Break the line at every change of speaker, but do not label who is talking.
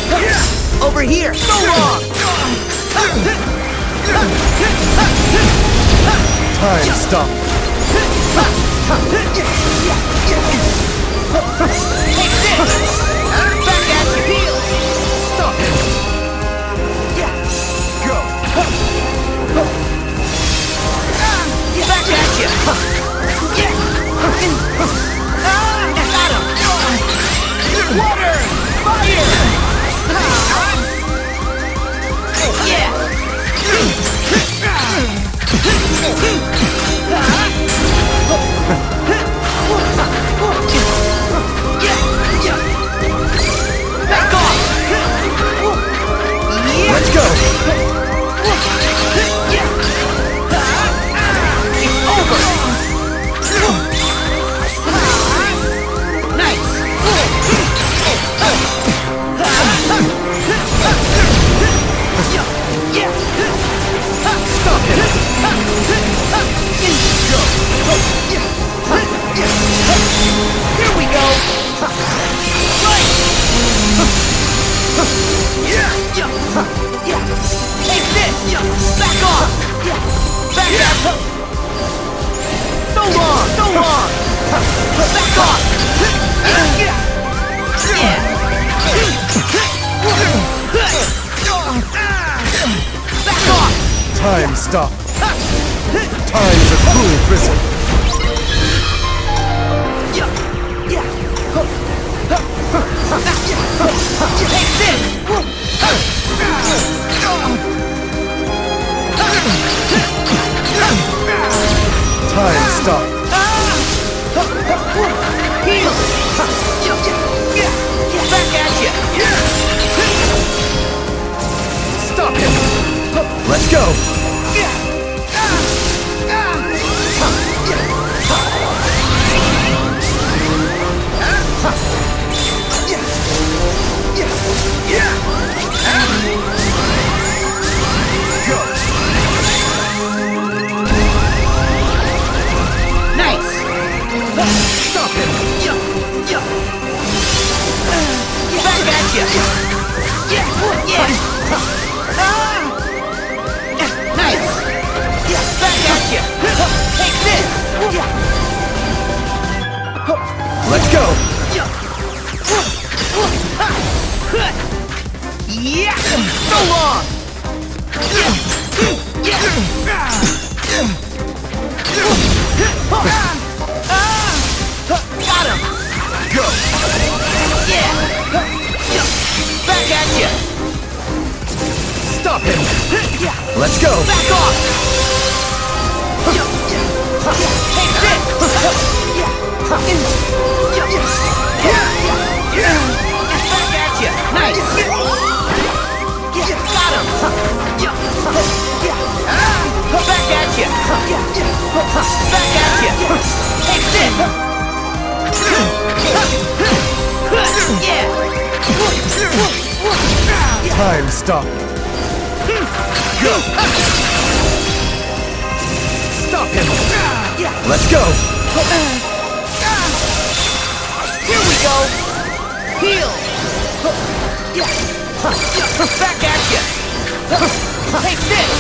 Over here! So long!
Time stop.
Take this! Back at you! Heal!
Stop him. Go.
Back at you! Got him! Water! Fire! Yeah! Back off!
Let's go.
It's over! Nice!
Stop him.
Here we go! Right! Take this! Back off! Back up! So long! So long! Back off! Back off!
Time stop. Time's a cruel prison.
Take this!
Time stop.
Heal! Back at you!
Stop him. Let's go.
Nice!
Stop him.
Back at you! Nice! Back at you! Take this!
Let's go.
Yeah! So long! Got him!
Go.
Yeah! Back at you!
Stop him. Let's go.
Back off! Take this! Back at you! Nice! Got him! Back at you! Back at you! Take this! Yeah!
Time stop. Go. Stop him. Let's go.
Here we go! Heal! Back at you! Take this!